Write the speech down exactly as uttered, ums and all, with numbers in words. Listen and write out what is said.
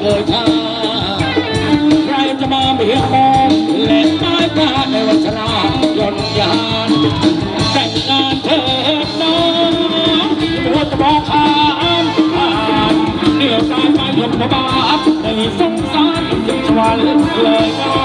เลยท่าใครจะมาเบียดมองเล่นไม้กาในวัชรายนยานแต่งงานเถิดน้องตัวจะบอกขามผ่านเดี่ยวกายไปยมบาปในสงสารจนชวาลึกเลย